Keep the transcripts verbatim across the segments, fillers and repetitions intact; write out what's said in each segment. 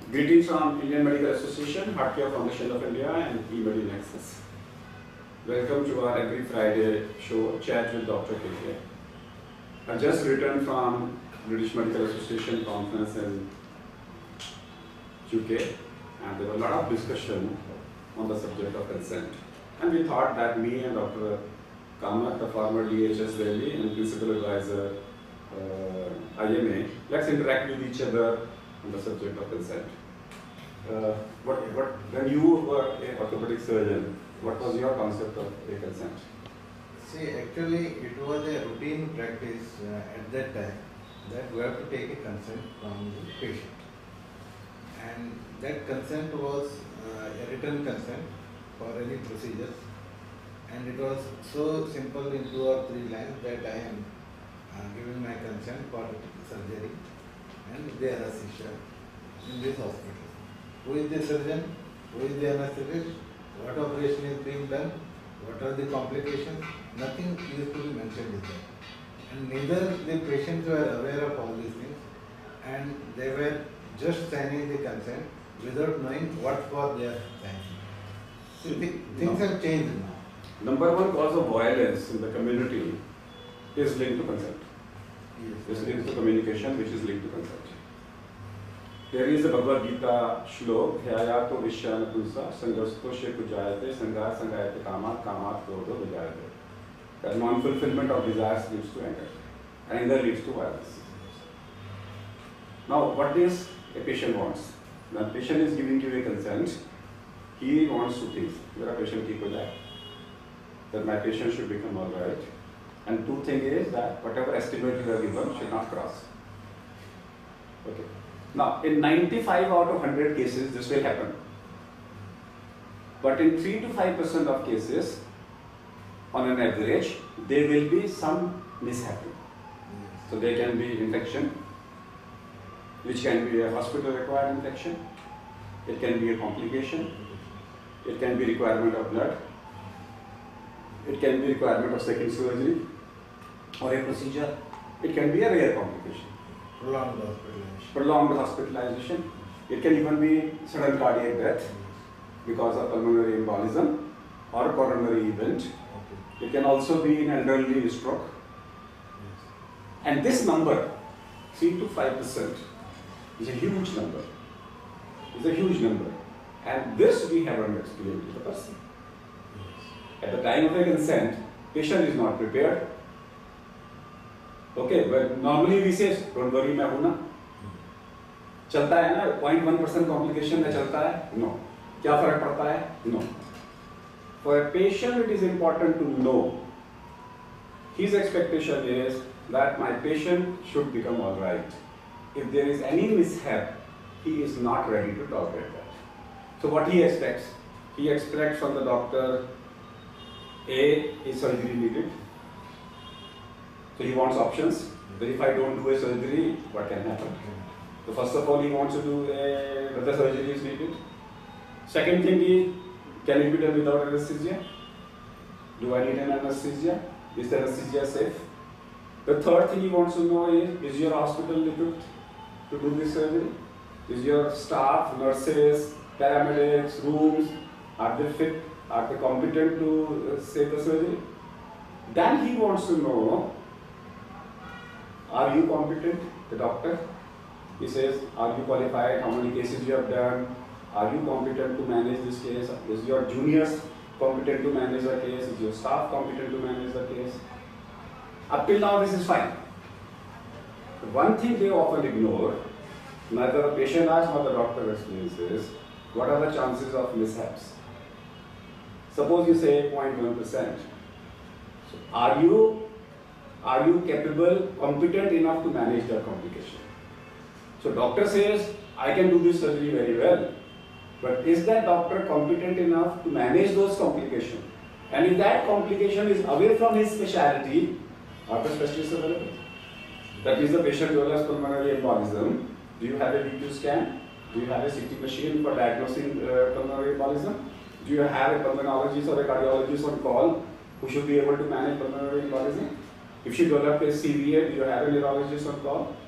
Greetings from Indian Medical Association, Heart Care Foundation of India and eMedi Nexus. Welcome to our every Friday show, Chat with Doctor K K. I just returned from British Medical Association conference in U K, and there was a lot of discussion on the subject of consent. And we thought that me and Doctor Kamath, the former D H S Delhi and Principal Advisor uh, I M A, let's interact with each other on the subject of consent. Uh, what, what, when you were an orthopedic surgeon, what was your concept of a consent? See, actually, it was a routine practice uh, at that time that we have to take a consent from the patient. And that consent was uh, a written consent for any procedures. And it was so simple in two or three lines that I am uh, giving my consent for surgery and the anesthesia in this hospital. Who is the surgeon? Who is the anesthetist? What operation is being done? What are the complications? Nothing used to be mentioned in that. And neither the patients were aware of all these things, and they were just signing the consent without knowing what for they are signing. So the things No. have changed now. Number one cause of violence in the community is linked to consent. Yes. Is linked to communication, which is linked to consent. There is a Bhagavad Gita shlok, Dhyayato Vishyana Pulsa, Sangasto Shekujayate, Sangar Sangayate Kamat, Kamat Krodho Vijayate. That non-fulfillment of desires leads to anger. Anger leads to violence. Now, what is a patient wants? When a patient is giving you a consent, he wants two things. Mera patient ठीक हो जाए, that my patient should become alright. And two thing is that whatever estimate you have given should not cross. Okay. Now, in ninety-five out of one hundred cases, this will happen. But in three to five percent of cases, on an average, there will be some mishap. So there can be infection, which can be a hospital-required infection. It can be a complication. It can be requirement of blood. It can be requirement of second surgery or a procedure. It can be a rare complication. Prolonged hospitalization. Prolonged hospitalization. It can even be sudden cardiac death because of pulmonary embolism or coronary event. Okay. It can also be an elderly stroke. Yes. And this number, three to five percent, is a huge number. Is a huge number. And this we haven't explained to the person. At the time of a consent, patient is not prepared. Okay, but normally we say, don't worry, मैं हूँ ना. चलता है ना, zero point one percent complication में चलता है? No. क्या फर्क पड़ता है? No. For a patient, it is important to know. His expectation is that my patient should become all right. If there is any mishap, he is not ready to tolerate that. So what he expects? He expects from the doctor, A, is surgery needed? So he wants options. But if I don't do a surgery, what can happen? So first of all, he wants to do a, whether surgery is needed. Second thing is, can it be done without anesthesia? Do I need an anesthesia? Is the anesthesia safe? The third thing he wants to know is, is your hospital equipped to do this surgery? Is your staff, nurses, paramedics, rooms, are they fit? Are they competent to uh, save the surgery? Then he wants to know, are you competent, the doctor? He says, are you qualified? How many cases you have done? Are you competent to manage this case? Is your juniors competent to manage the case? Is your staff competent to manage the case? Up till now, this is fine. But one thing they often ignore, neither the patient asks nor the doctor explains is, what are the chances of mishaps? Suppose you say zero point one percent. So are you, are you capable, competent enough to manage the complication? So doctor says, I can do this surgery very well. But is that doctor competent enough to manage those complications? And if that complication is away from his specialty, are the specialists available? That means the patient develops pulmonary embolism. Do you have a V two scan? Do you have a C T machine for diagnosing uh, pulmonary embolism? Do you have a pulmonologist or a cardiologist on call who should be able to manage pulmonary embolism? If she develops a C V A, do you have a neurologist on call?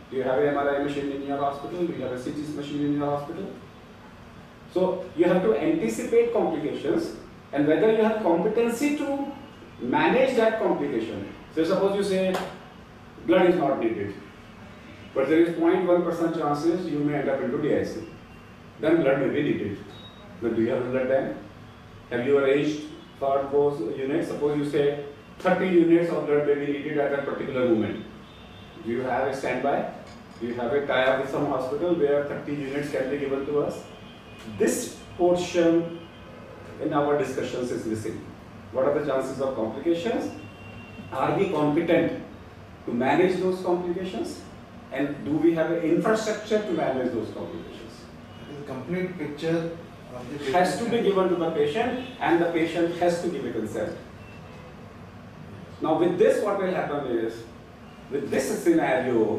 Do you have an M R I machine in your hospital? Do you have a C T machine in your hospital? So you have to anticipate complications and whether you have competency to manage that complication. So suppose you say blood is not needed, but there is zero point one percent chances you may end up into D I C. Then blood may be needed. Then do you have a blood bank? Have you arranged for those units? Suppose you say thirty units of blood may be needed at that particular moment. Do you have a standby? Do you have a tie-up with some hospital where thirty units can be given to us? This portion in our discussions is missing. What are the chances of complications? Are we competent to manage those complications? And do we have an infrastructure to manage those complications? The complete picture of the patient Has to be given to the patient and the patient has to give a consent. Now with this what will happen is, with this scenario,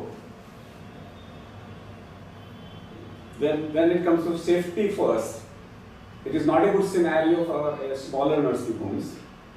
when, when it comes to safety first, it is not a good scenario for a smaller nursing homes,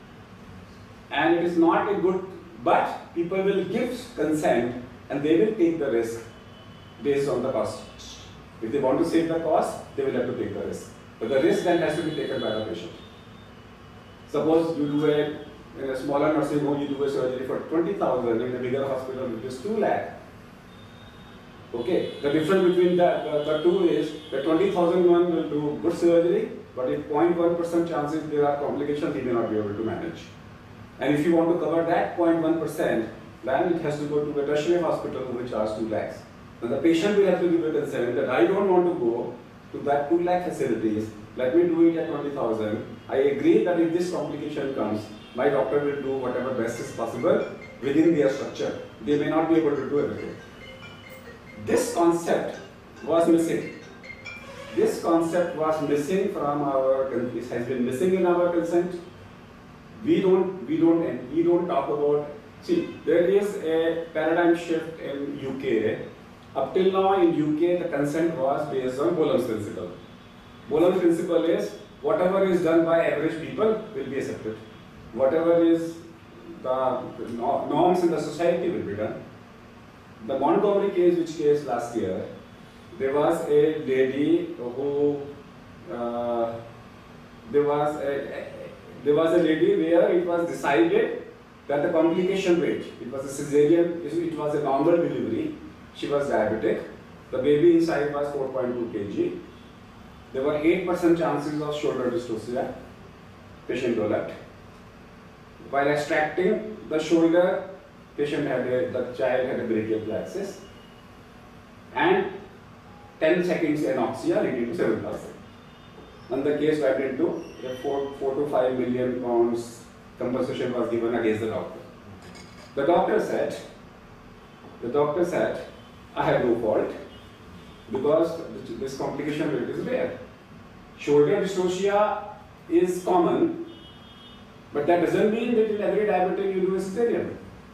and it is not a good, but people will give consent and they will take the risk based on the cost. If they want to save the cost, they will have to take the risk. But the risk then has to be taken by the patient. Suppose you do a, in a smaller nursing home, you do a surgery for twenty thousand, in a bigger hospital which is two lakh. Okay, the difference between the, the, the two is the twenty thousand one will do good surgery, but if zero point one percent chances there are complications, he may not be able to manage. And if you want to cover that zero point one percent, then it has to go to a tertiary hospital who will charge two lakhs. And the patient will have to give a consent that I don't want to go to that two lakh facilities, let me do it at twenty thousand. I agree that if this complication comes, my doctor will do whatever best is possible within their structure. They may not be able to do everything. This concept was missing. This concept was missing from our, it has been missing in our consent. We don't, we don't, we don't talk about, see, there is a paradigm shift in U K. Up till now in U K, the consent was based on Bohlem's principle. Bohlem's principle is, whatever is done by average people will be accepted. Whatever is the norms in the society will be done. The Montgomery case, which case last year, there was a lady who, uh, there was a, there was a lady where it was decided that the complication rate, it was a cesarean, it was a normal delivery, she was diabetic, the baby inside was four point two kilograms, there were eight percent chances of shoulder dystocia, patient developed. While extracting the shoulder, patient had a, the child had a brachial plexus, and ten seconds anoxia leading to seven thousand. And the case went into a four, four to five million pounds compensation was given against the doctor. The doctor said, the doctor said, I have no fault because this complication rate is rare. Shoulder dystocia is common, but that doesn't mean that in every diabetic you do a cesarean.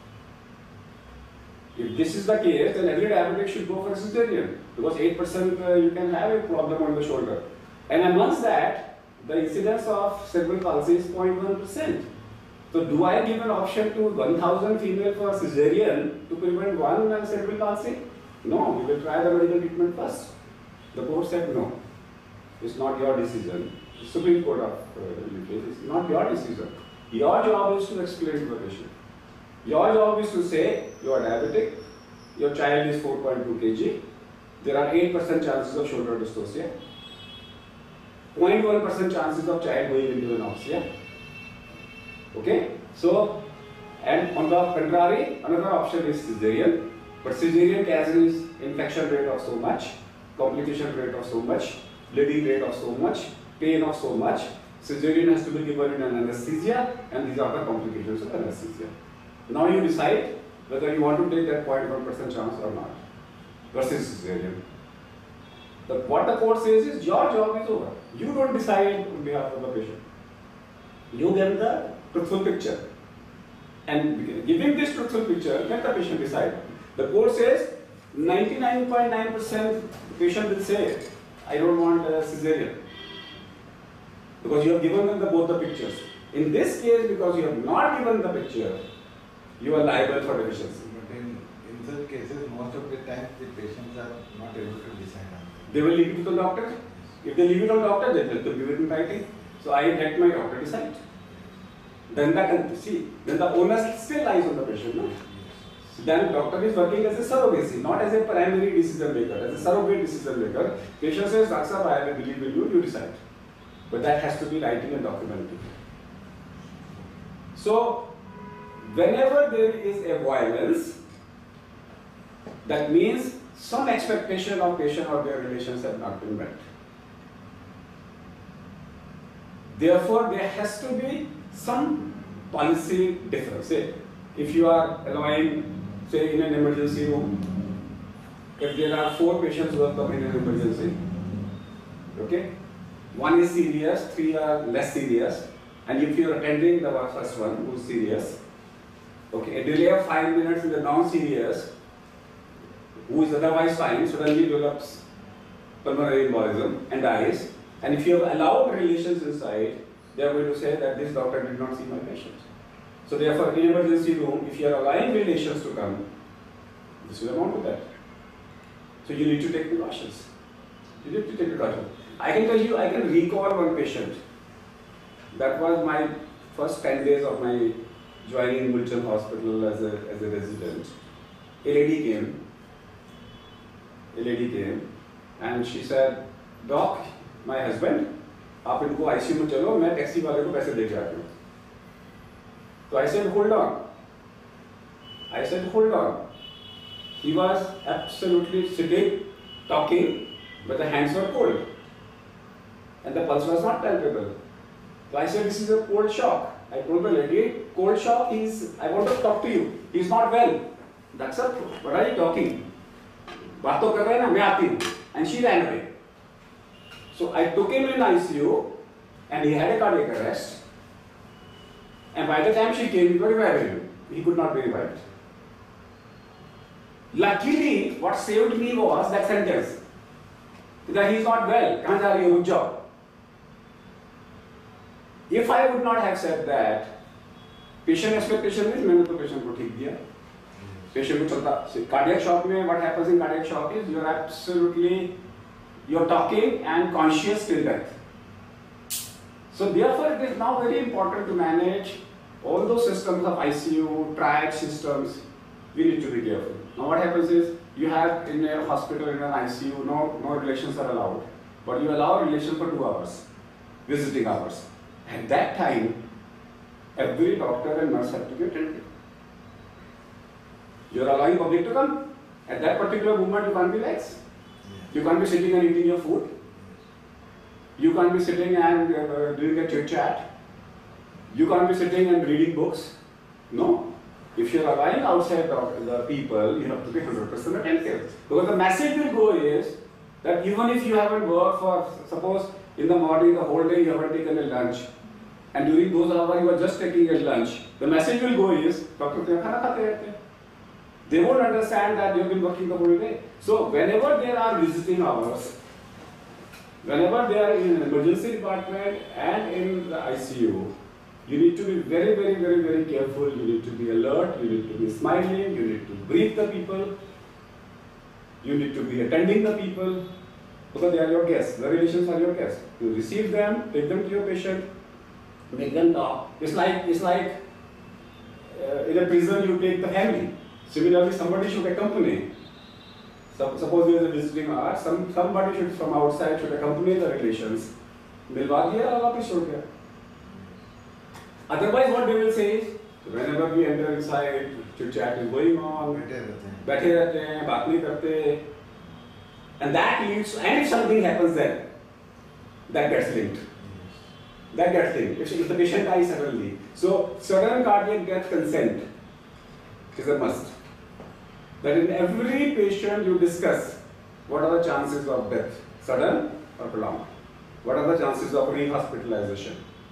If this is the case, then every diabetic should go for a cesarean because eight percent uh, you can have a problem on the shoulder. And amongst that, the incidence of cerebral palsy is zero point one percent. So do I give an option to one thousand female for cesarean to prevent one uh, cerebral palsy? No, we will try the medical treatment first. The court said no. It's not your decision. The Supreme Court of uh, U K, it's not your decision. Your job is to explain to the patient. Your job is to say, you are diabetic, your child is four point two kilograms, there are eight percent chances of shoulder dystocia, zero point one percent chances of child going into anoxia. Okay? So, and on the contrary, another option is cesarean, but cesarean carries infection rate of so much, complication rate of so much, bleeding rate of so much, pain of so much. Cesarean has to be given in an anesthesia, and these are the complications of anesthesia. Now you decide whether you want to take that zero point one percent chance or not versus cesarean. The, what the court says is your job is over. You don't decide on behalf of the patient. You give the truthful picture. And giving this truthful picture, let the patient decide. The court says ninety-nine point nine percent patient will say, I don't want a cesarean. Because you have given them the, both the pictures. In this case, because you have not given the picture, you are liable for deficiency. But in, in such cases, most of the time the patients are not able to decide on that. They will leave it to the doctor. If they leave it to the doctor, they will give it in writing. So I let my doctor decide. Then the see, then the onus still lies on the patient, no? So then doctor is working as a surrogacy, not as a primary decision maker, as a surrogate decision maker. Patient says, Doctor, I will believe in you, you decide. But that has to be writing and documented. So whenever there is a violence, that means some expectation of patient or their relations have not been met. Therefore, there has to be some policy difference. Say, if you are allowing, say, in an emergency room, if there are four patients who have come in an emergency, okay, one is serious, three are less serious, and if you are attending the first one who is serious, okay, a delay of five minutes in the non-serious, who is otherwise fine, suddenly develops pulmonary embolism and dies, and if you have allowed relations inside, they are going to say that this doctor did not see my patient. So therefore, in emergency room, if you are allowing relations to come, this will amount to that. So you need to take precautions. You need to take precautions. I can tell you, I can recall one patient. That was my first ten days of my joining Mulchan Hospital as a, as a resident. A lady came, a lady came, and she said, Doc, my husband, आप इनको ICU में चलो, मैं taxi वाले को पैसे दे के आती हूँ. So I said, hold on. I said, hold on. He was absolutely sitting, talking, but the hands were cold. And the pulse was not palpable. So I said, this is a cold shock. I told the lady, cold shock is, I want to talk to you. He is not well. That's a, what are you talking? बात तो कर रहे हैं ना, मैं आती हूँ. And she ran away. So I took him in I C U, and he had a cardiac arrest. And by the time she came, he was reviving. He could not be revived. Luckily, what saved me was that sentence. That he is not well. कहाँ जा रही हो, रुक जाओ. If I would not have said that, patient expectation means मैंने तो patient को ठीक दिया. Patient को चलता. Cardiac shock में what happens in cardiac shock is you are absolutely you are talking and conscious till death. So therefore, it is now very important to manage all those systems of I C U, triad systems. We need to be careful. Now what happens is you have in a hospital in an I C U, no no relations are allowed, but you allow relation for two hours, visiting hours. At that time, every doctor and nurse have to be attended. You are allowing public to come. At that particular moment, you can't be lax. You can't be sitting and eating your food. You can't be sitting and uh, doing a chit chat. You can't be sitting and reading books. No. If you are allowing outside the people, you have to be one hundred percent attentive. Because the message will go is that even if you haven't worked for, suppose in the morning, the whole day you haven't taken a lunch, and during those hours you are just taking a lunch, the message will go is, Doctor khana khate rehte. They won't understand that you have been working the whole day. So whenever there are visiting hours, whenever they are in an emergency department and in the I C U, you need to be very, very, very, very careful. You need to be alert. You need to be smiling. You need to greet the people. You need to be attending the people because they are your guests. The relations are your guests. You receive them, take them to your patient, make them talk. It's like it's like uh, in a prison you take the family. Similarly, somebody should accompany. So, suppose there is a visiting hour, some somebody should from outside should accompany the relations. मिलवा दिया और वापस छोड़ गया. Otherwise, what they will say is, whenever we enter inside, chit chat is going on, बैठे रहते हैं, बात नहीं करते, and that leads. And if something happens then, that gets linked. That gets linked. If, if the patient dies suddenly, so sudden cardiac death consent is a must. That in every patient you discuss what are the chances of death, sudden or prolonged. What are the chances of re-hospitalization?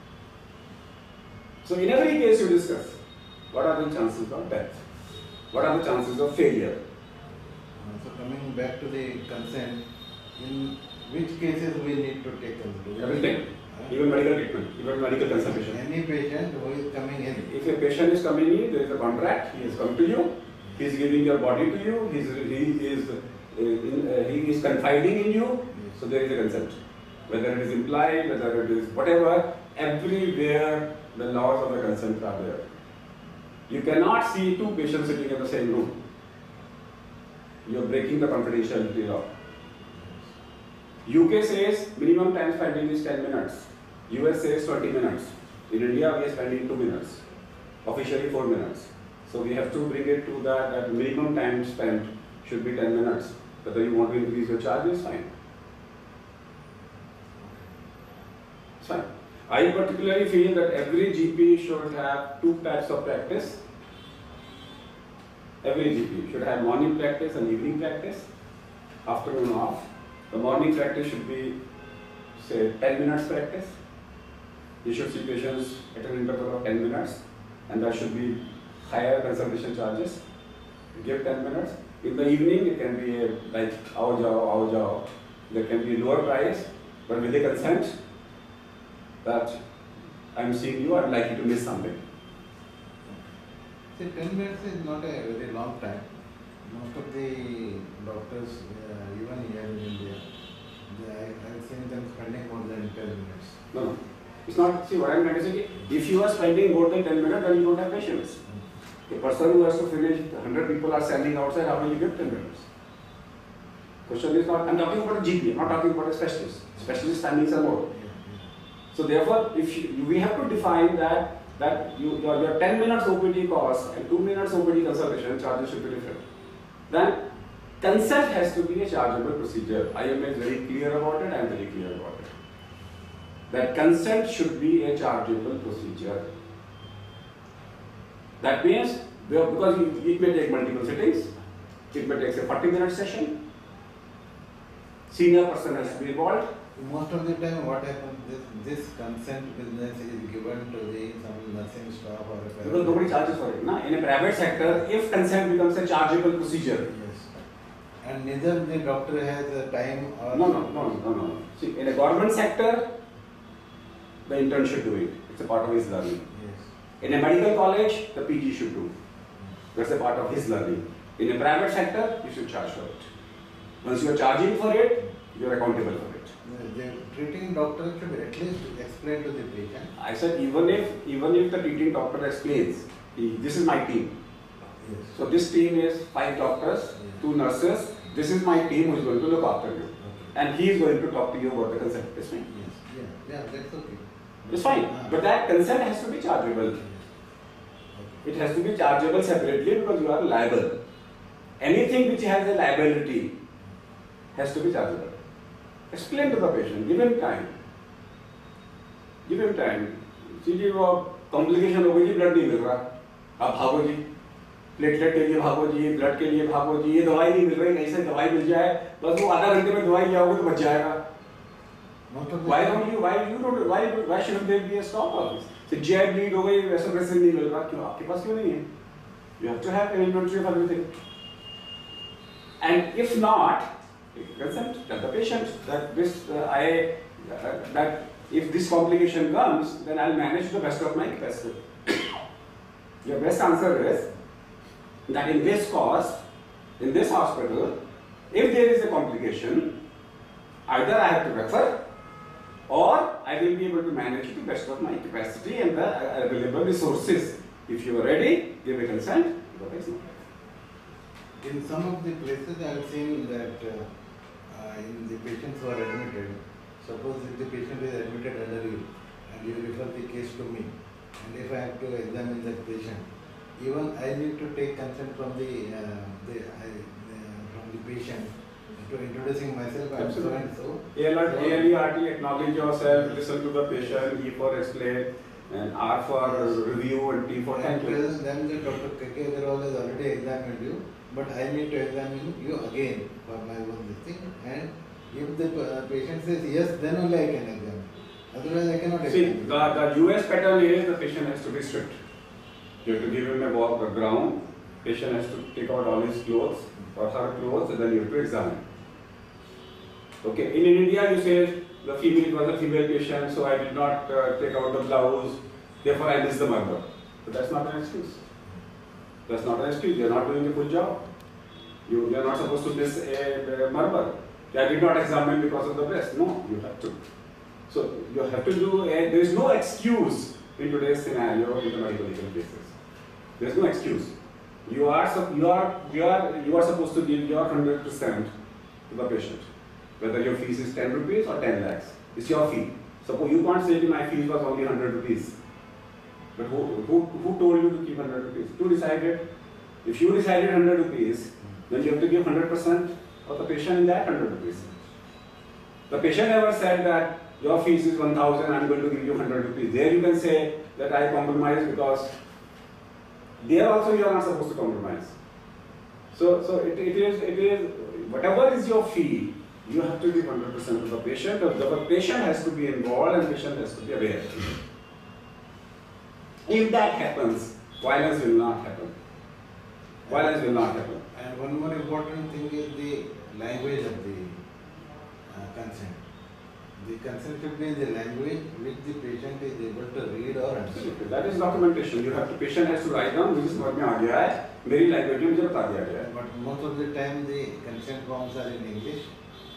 So in every case you discuss what are the chances of death, what are the chances of failure. Uh, so coming back to the consent, in which cases we need to take consent? Everything, uh, even medical treatment, even medical consultation. Any patient who is coming in. If a patient is coming in, there is a contract, he has come to you, He is giving your body to you. He is he is uh, in, uh, he is confiding in you. Yes. So there is a consent. Whether it is implied, whether it is whatever, everywhere the laws of the consent are there. You cannot see two patients sitting in the same room. You are breaking the confidentiality law. U K says minimum time spending is ten minutes. U S says twenty minutes. In India, we are spending two minutes. Officially four minutes. So we have to bring it to that, that minimum time spent should be ten minutes. Whether you want to increase your charges, fine. It's fine. I particularly feel that every G P should have two types of practice. Every G P should have morning practice and evening practice, afternoon off. The morning practice should be, say, ten minutes practice. You should see patients at an interval of ten minutes, and that should be higher consultation charges. You give ten minutes. In the evening, it can be a, like, aao jao, aao jao. There can be lower price, but with the consent that I'm seeing you, I'm likely to miss something. See, ten minutes is not a very long time. Most of the doctors, uh, even here in India, they, I, I've seen them spending more than ten minutes. No, no. It's not, see what I'm trying to say, if you are spending more than ten minutes, then you don't have patience. A person who has to finish, one hundred people are standing outside, how will you give ten minutes? Question is not, I'm talking about a G P, I'm not talking about a specialist. Specialist timings are more. Yeah, yeah. So therefore, if you, we have to define that, that you, your, your ten minutes O P D cost and two minutes O P D consultation charges should be different. Then consent has to be a chargeable procedure. I am very clear about it, I am very clear about it. That consent should be a chargeable procedure. That means, because it may take multiple sittings, it may take a forty minute session, senior person has to be involved. Most of the time what happens, this, this consent business is given to the some nursing staff or a Because nobody charges for it. Na? In a private sector, if consent becomes a chargeable procedure. Yes. And neither the doctor has a time or... No, no, no, no, no. See, in a government sector, the intern should do it. It's a part of his learning. Yes. In a medical college, the P G should do. That's a part of his learning. In a private sector, you should charge for it. Once you are charging for it, you are accountable for it. The treating doctor should at least explain to the patient. I said even if even if the treating doctor explains, this is my team. Yes. So this team is five doctors, Yes. two nurses. This is my team who is going to look after you, Okay. and he is going to talk to you about the consent. It's fine. Yes. Yeah. Yeah. That's okay. It's fine. Ah. But that consent has to be chargeable. Yes. Okay. It has to be chargeable separately because you are liable. Anything which has a liability has to be chargeable. Explain to the patient, give him time. Give him time. See जी वो complication हो गई जी, blood नहीं मिल रहा, आप भागो जी, platelet के लिए भागो जी, ब्लड के लिए भागो जी, ये दवाई नहीं मिल रही, कैसे दवाई मिल जाए, बस वो आधा घंटे में दवाई ले आओगे तो बच जाएगा. Why don't you, why you don't, why why shouldn't there be a stop of this? So G I bleed हो गई, vasopressin नहीं मिल रहा, क्यों आपके पास क्यों नहीं है? You have to have an inventory of everything. And if not, consent, tell the patient that this uh, I uh, that if this complication comes, then I'll manage to the best of my capacity. Your best answer is that in this cost, in this hospital, if there is a complication, either I have to refer or I will be able to manage to the best of my capacity and the available resources. If you are ready, give a consent, otherwise no. In some of the places I have seen that uh, uh, in the patients who are admitted, suppose if the patient is admitted under you and you refer the case to me, and if I have to examine that patient, even I need to take consent from the, uh, the I, uh, from the patient to introducing myself, I am so and so. A L E R T, acknowledge yourself, listen to the patient, E for explain, and R for review, and T for thank you. And then the Doctor K K Aggarwal has already examined you, but I need to examine you again for my own thing. And if the uh, patient says yes, then only I can examine. Otherwise, I cannot See, examine. the, the U S pattern is the patient has to be stripped. You have to give him a walk the ground, patient has to take out all his clothes or her clothes, and then you have to examine. Okay, in India you say the female was a female patient, so I did not uh, take out the blouse, therefore I missed the murder. But that's not an excuse. That's not an excuse. You're not doing a full job. You, you're not supposed to miss a, a murmur. I did not examine because of the breast. No, you have to. So you have to do a, there is no excuse in today's scenario in the medical legal cases. There is no excuse. You are, you are, you are, you are supposed to give your one hundred percent to the patient. Whether your fees is ten rupees or ten lakhs. It's your fee. Suppose you can't say my fees was only one hundred rupees. But who, who, who told you to keep one hundred rupees? Who decided? If you decided one hundred rupees, then you have to give one hundred percent of the patient in that one hundred rupees. The patient never said that your fees is one thousand, I'm going to give you one hundred rupees. There you can say that I compromise because there also you are not supposed to compromise. So, so it, it is, it is, whatever is your fee, you have to give one hundred percent to the patient. The, the patient has to be involved and patient has to be aware. If that happens, violence will not happen. Violence will not happen. And one more important thing is the language of the uh, consent. The consent should be in the language which the patient is able to read or understand. That is documentation. You have to, patient has to write down, मुझे समझ में आ गया है, मेरी language में मुझे बता दिया गया है. But most of the time the consent forms are in English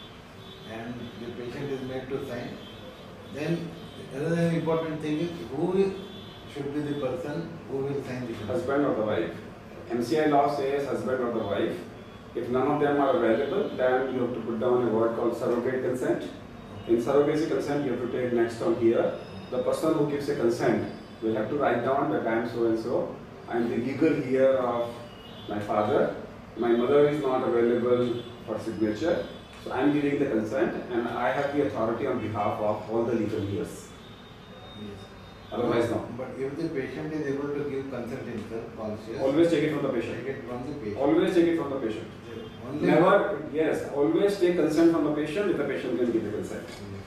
and the patient is made to sign. Then another important thing is who should be the person who will sign the consent. Husband or the wife. M C I law says husband or the wife. If none of them are available, then you have to put down a word called surrogate consent. In surrogacy consent, you have to take next on here. The person who gives a consent will have to write down that I am so and so. I am the legal heir of my father. My mother is not available for signature. So I am giving the consent and I have the authority on behalf of all the legal heirs. Yes. Otherwise, no. But if the patient is able to give consent himself, conscious, always take it from the patient. Take it from the patient. Always take it from the patient. Only Never, yes, always take consent from the patient if the patient can give the consent. Yes.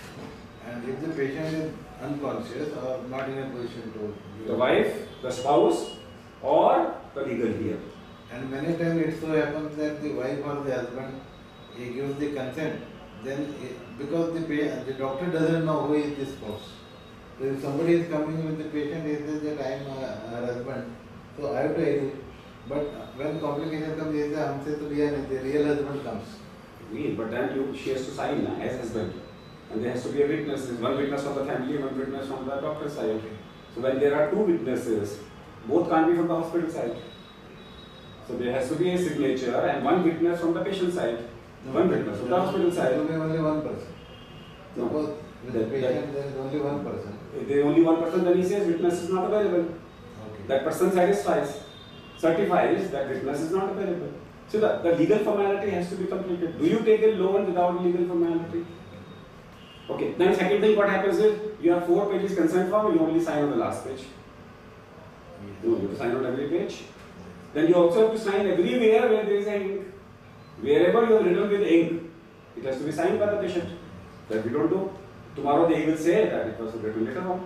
And if the patient is unconscious or not in a position to give The wife, the spouse, or the legal heir. And many times it so happens that the wife or the husband he gives the consent, then it, because the pa- the doctor doesn't know who is the spouse. So if somebody is coming with the patient, he says that I am uh, her husband, so I have to agree. But when complication comes, he says, "Humse to liya nahi, the real husband comes." Me, but then you, she has to sign na, as husband. And there has to be a witness. There's one witness from the family and one witness from the doctor's side. So when there are two witnesses, both can't be from the hospital side. So there has to be a signature and one witness from the patient side. No, one witness from the hospital side. There will be only one person. No. Suppose with the That- patient there is only one person. If there is only one person, then he says witness is not available. Okay. That person satisfies, certifies that witness is not available. So the, the legal formality has to be completed. Do you take a loan without legal formality? Okay, then second thing what happens is, you have four pages consent form, you only sign on the last page. No, you have to sign on every page. Then you also have to sign everywhere where there is a ink. Wherever you have written with ink, it has to be signed by the patient. That we don't do. Tomorrow they will say that it was written later on.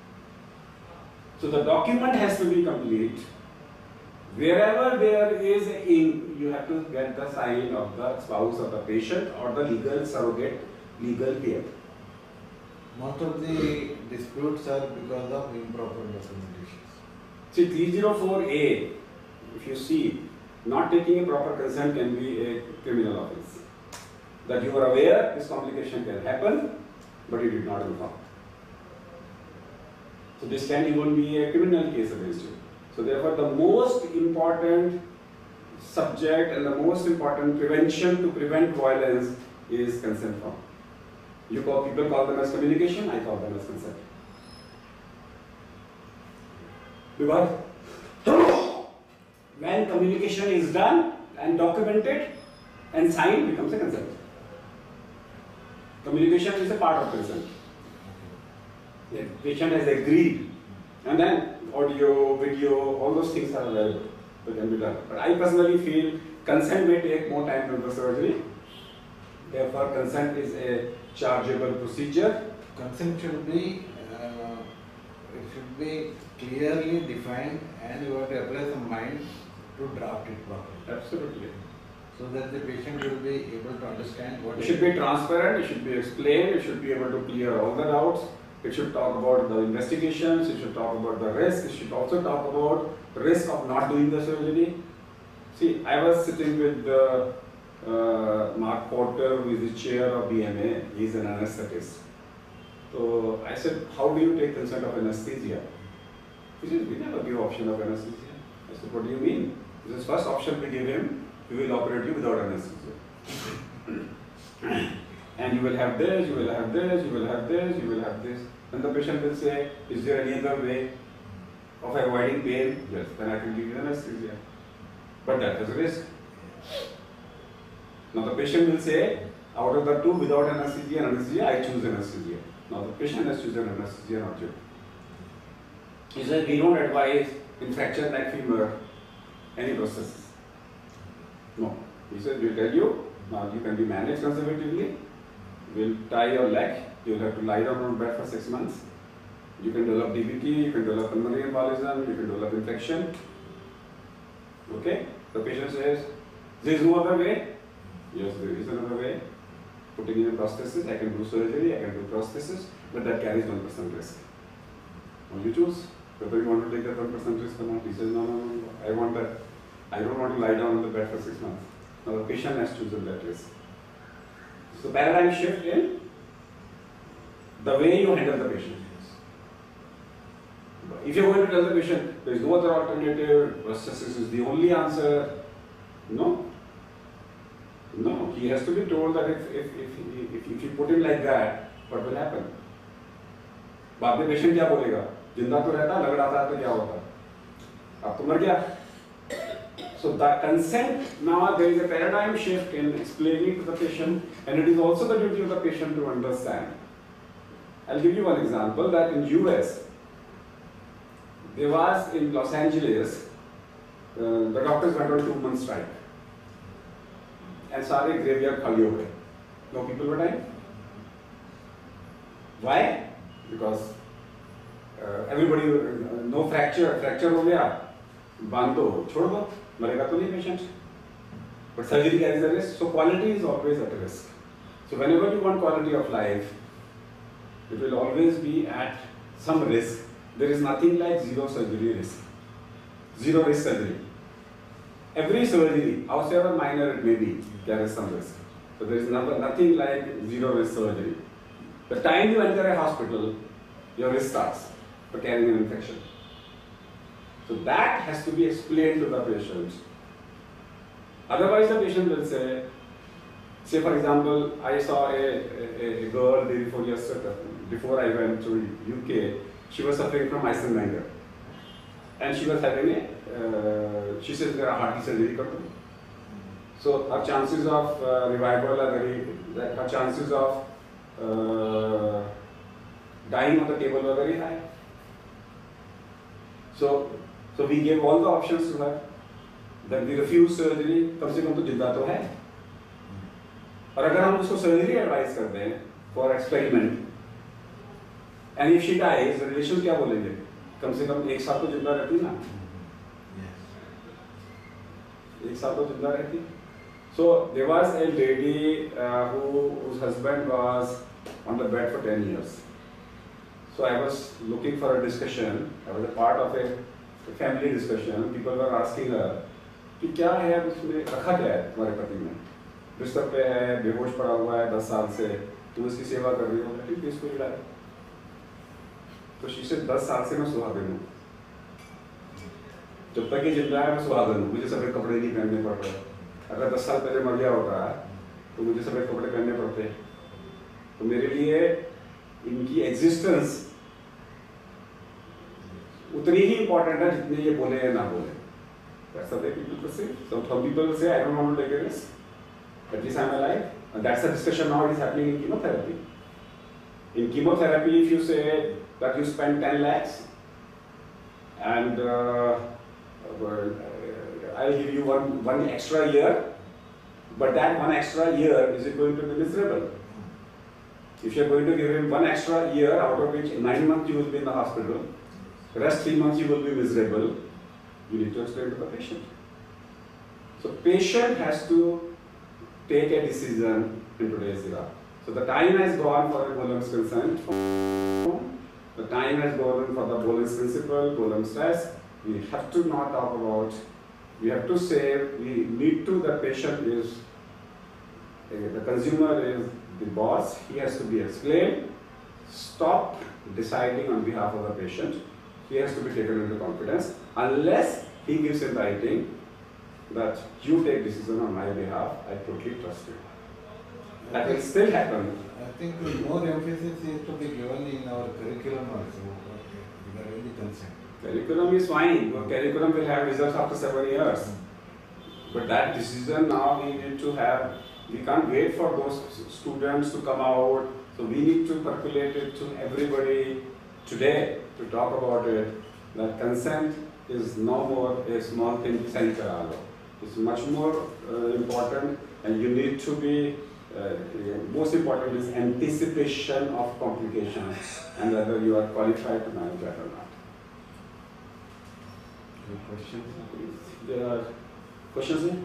So the document has to be complete. Wherever there is a ink, you have to get the sign of the spouse of the patient or the legal surrogate, legal peer. Most of the disputes are because of improper documentation. See, three oh four A, if you see, not taking a proper consent can be a criminal offence. That you are aware this complication can happen, but you did not inform. So this can even be a criminal case against you. So therefore the most important subject and the most important prevention to prevent violence is consent form. You call, people call them as communication, I call them as consent. Because when communication is done and documented and signed, becomes a consent. Communication is a part of consent. The patient has agreed, and then audio, video, all those things are available, so can be done. But I personally feel consent may take more time than the surgery. Therefore, consent is a chargeable procedure. Consent should be, uh, it should be clearly defined, and you have to apply some mind to draft it properly. Absolutely. So that the patient will be able to understand what It should be transparent, it should be explained, it should be able to clear all the doubts. It should talk about the investigations, it should talk about the risk, it should also talk about the risk of not doing the surgery. See, I was sitting with the, uh, Mark Porter, who is the chair of B M A, he is an anesthetist. So I said, how do you take consent of anesthesia? He said, we never give option of anesthesia. I said, what do you mean? He says, first option we give him, we will operate you without anesthesia. And you will have this, you will have this, you will have this, you will have this. And the patient will say, is there any other way of avoiding pain? Yes, then I can give you anesthesia. But that is a risk. Now the patient will say, out of the two, without anesthesia and anesthesia, I choose anesthesia. Now the patient has chosen anesthesia, not you. He said, we don't advise in fracture neck femur any prosthesis. No. He said, we'll tell you, now you can be managed conservatively. We'll tie your leg, you'll have to lie down on bed for six months. You can develop D V T, you can develop pulmonary embolism, you can develop infection. Okay? The patient says, there is no other way. Yes, there is another way. Putting in a prosthesis, I can do surgery, I can do prosthesis, but that carries one percent risk. Now you choose whether you want to take that one percent risk or not. He says, no, no, no, no, I want that. I don't want to lie down on the bed for six months. Now the patient has chosen that risk. So paradigm shift in the way you handle the patient. If you're going to tell the patient there is no other alternative, prosthesis is the only answer, no. No, he has to be told that if, if, if, if, if you put him like that, what will happen? बाद में patient क्या बोलेगा? जिंदा तो रहता, लग रहा था तो क्या होता? अब तो मर गया. So the consent, now there is a paradigm shift in explaining to the patient, and it is also the duty of the patient to understand. I'll give you one example that in U S, there was in Los Angeles, uh, the doctors went on two months strike. And सारे graveyard खाली हो गए. No people were dying. Why? Because uh, everybody, uh, no fracture, fracture हो गया, बांध दो, छोड़ दो, मरेगा तो नहीं patient. But surgery carries a risk, so quality is always at risk. So whenever you want quality of life, it will always be at some risk. There is nothing like zero surgery risk, zero risk surgery. Every surgery, however minor it may be, carries some risk. So there is never, nothing like zero risk surgery. The time you enter a hospital, your risk starts for carrying an infection. So that has to be explained to the patient. Otherwise the patient will say, say for example, I saw a, a, a girl day before yesterday, before I went to U K, she was suffering from Eisenmenger. And she was having a, uh, she says there are heart surgery. So her chances of uh, revival are very, like her chances of uh, dying on the table were very high. So, so we gave all the options to her. Then we refused surgery, कम से कम तो जिंदा तो है. और अगर हम उसको surgery advise करते हैं for experiment, and if she dies, the relations क्या बोलेंगे? कम से कम एक साल तो जिंदा रहती ना. एक साल तो जिंदा रहती. So there was a lady uh, who, whose husband was on the bed for ten years. So I was looking for a discussion. I was a part of a, a family discussion. People were asking her, कि क्या है अब इसमें रखा क्या है तुम्हारे पति में? बिस्तर पे है, बेहोश पड़ा हुआ है दस साल से, तुम इसकी सेवा कर रही हो, ठीक है इसको इलाज. तो she said दस साल से मैं सुहागन हूँ. जब तक ये जिंदा है मैं सुहागन हूँ. मुझे सफेद कपड़े नहीं पहनने पड़ रहे. अगर दस साल पहले मर गया होता है तो मुझे सफेद कपड़े पहनने पड़ते. तो मेरे लिए इनकी एग्जिस्टेंस उतनी ही इम्पोर्टेंट है जितने ये बोले या ना बोले. That's the way people perceive. So some people will say, I don't want to take a risk. At least I'm alive. And that's the discussion now is happening in chemotherapy. In chemotherapy, if you say that you spend ten lakhs and uh, I'll give you one, one extra year, but that one extra year, is it going to be miserable? If you're going to give him one extra year, out of which nine months you will be in the hospital, the rest three months you will be miserable, you need to explain to the patient. So patient has to take a decision in today's era. So the time has gone for a Boolean's consent. The time has gone for the Boolean's principle, Boolean's test. We have to not talk about, we have to say, we need to, the patient is, uh, the consumer is the boss, he has to be explained. Stop deciding on behalf of the patient. He has to be taken into confidence unless he gives in writing that you take decision on my behalf, I totally trust you. That will still happen. I think more emphasis is to be given in our curriculum also regarding the consent. Curriculum is fine. Your curriculum will have results after seven years. Mm-hmm. But that decision now we need to have, we can't wait for those students to come out. So we need to percolate it to everybody today to talk about it. That consent is no more a small thing, it's much more uh, important, and you need to be, uh, most important is anticipation of complications and whether you are qualified to manage that or not. Any questions? There are questions here?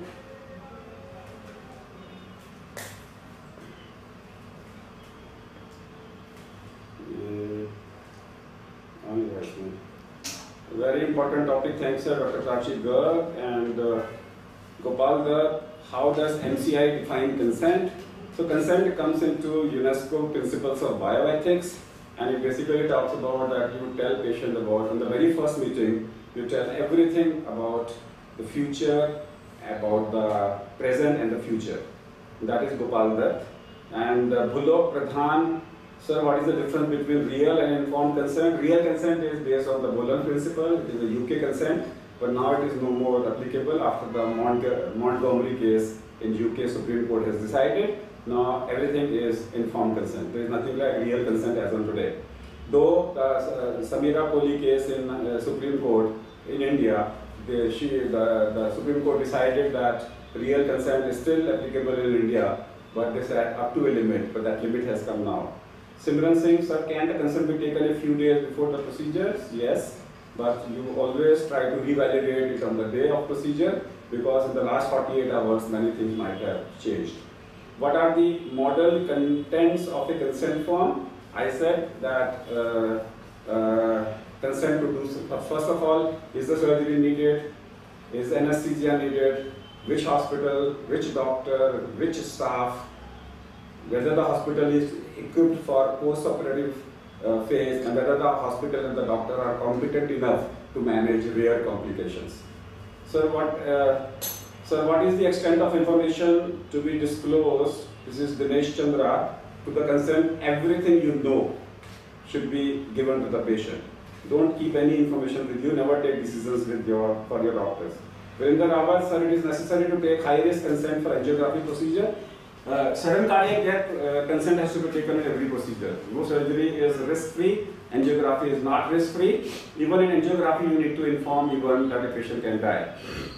Very important topic. Thanks, sir, Doctor Prachi Garg and uh, Gopal Garg. How does M C I define consent? So consent comes into UNESCO principles of bioethics, and it basically talks about that you tell patient about, on the very first meeting, you tell everything about the future, about the present and the future. That is Gopal Garg. And uh, Bhulok Pradhan. Sir, what is the difference between real and informed consent? Real consent is based on the Boolean principle. It is a U K consent, but now it is no more applicable after the Mont Montgomery case in U K Supreme Court has decided. Now everything is informed consent. There is nothing like real consent as on today. Though the uh, Samira Kohli case in uh, Supreme Court in India, the, she, the, the Supreme Court decided that real consent is still applicable in India, but they said up to a limit, but that limit has come now. Simran Singh, sir, can the consent be taken a few days before the procedures? Yes, but you always try to revalidate it on the day of procedure because in the last forty-eight hours many things might have changed. What are the model contents of a consent form? I said that uh, uh, consent to do, first of all, is the surgery needed? Is anesthesia needed? Which hospital, which doctor, which staff? Whether the hospital is equipped for post-operative uh, phase and whether the hospital and the doctor are competent enough to manage rare complications. So what, uh, so what is the extent of information to be disclosed? This is Dinesh Chandra. To the consent, everything you know should be given to the patient. Don't keep any information with you, never take decisions with your, for your doctors. Virendra Rawat, sir, it is necessary to take high-risk consent for angiography procedure. Uh, sudden cardiac death uh, consent has to be taken in every procedure. No surgery is risk-free, angiography is not risk-free. Even in angiography, you need to inform even that a patient can die.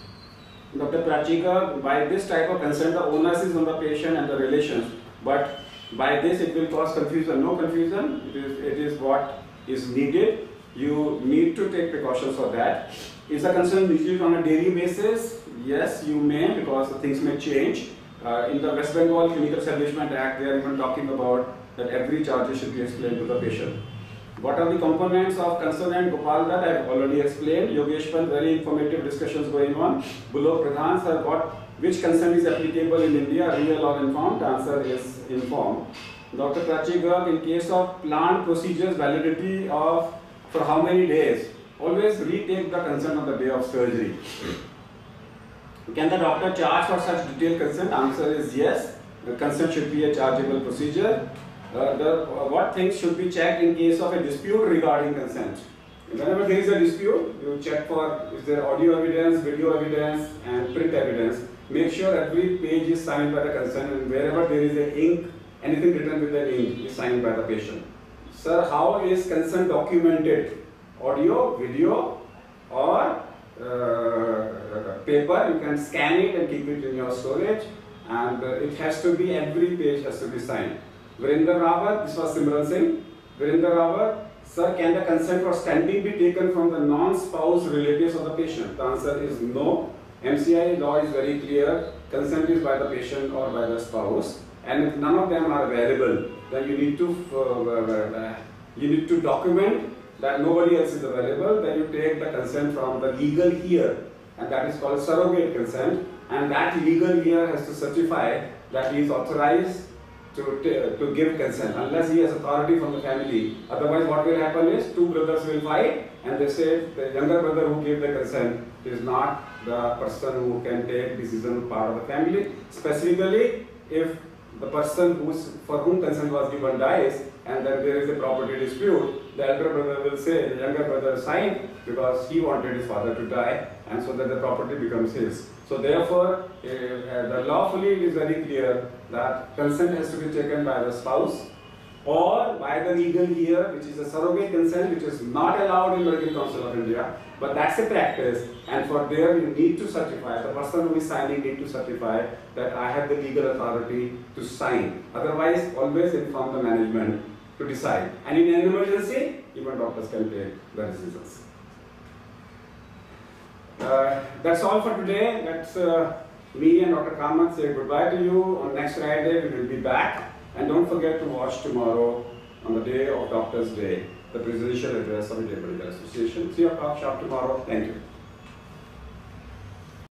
Doctor Prachika, by this type of consent, the onus is on the patient and the relations, but by this it will cause confusion. No confusion, it is, it is what is needed. You need to take precautions for that. Is the consent needed on a daily basis? Yes, you may, because the things may change. Uh, in the West Bengal Clinical Establishment Act, they are even talking about that every charge should be explained to the patient. What are the components of consent and Gopal that I have already explained. Yogeshwar, very informative discussions going on. Bhulok Pradhan, sir, what, which consent is applicable in India, real or informed? The answer is informed. Doctor Prachi Garg, in case of planned procedures, validity of for how many days? Always retake the consent on the day of surgery. Can the doctor charge for such detailed consent? Answer is yes. The consent should be a chargeable procedure. Uh, the, uh, what things should be checked in case of a dispute regarding consent? Whenever there is a dispute, you check for is there audio evidence, video evidence, and print evidence. Make sure every page is signed by the consent, and wherever there is a ink, anything written with the ink is signed by the patient. Sir, how is consent documented? Audio, video, or uh, paper? You can scan it and keep it in your storage, and uh, it has to be, every page has to be signed. Virendra Rawat, this was Simran Singh. Virendra Rawat, sir, can the consent for standing be taken from the non-spouse relatives of the patient? The answer is no. M C I law is very clear. Consent is by the patient or by the spouse. and if none of them are available, then you need to uh, uh, you need to document that nobody else is available. Then you take the consent from the legal heir, and that is called surrogate consent. And that legal heir has to certify that he is authorized to to give consent, unless he has authority from the family. Otherwise, what will happen is two brothers will fight, and they say the younger brother who gave the consent is not the person who can take decision part of the family. Specifically, if the person who's, for whom consent was given dies, and then there is a property dispute, the elder brother will say the younger brother signed because he wanted his father to die, and so that the property becomes his. So therefore, uh, the lawfully it is very clear that consent has to be taken by the spouse or by the legal heir, which is a surrogate consent, which is not allowed in Medical Council of India, but that's a practice, and for there you need to certify, the person who is signing need to certify that I have the legal authority to sign. Otherwise, always inform the management to decide. And in an emergency, even doctors can take the decisions. Uh, that's all for today. Let's uh, me and Doctor Kamath say goodbye to you. On next Friday, we will be back. And don't forget to watch tomorrow, on the day of Doctor's Day, the presidential address of the Indian Medical Association. three o'clock sharp tomorrow. Thank you.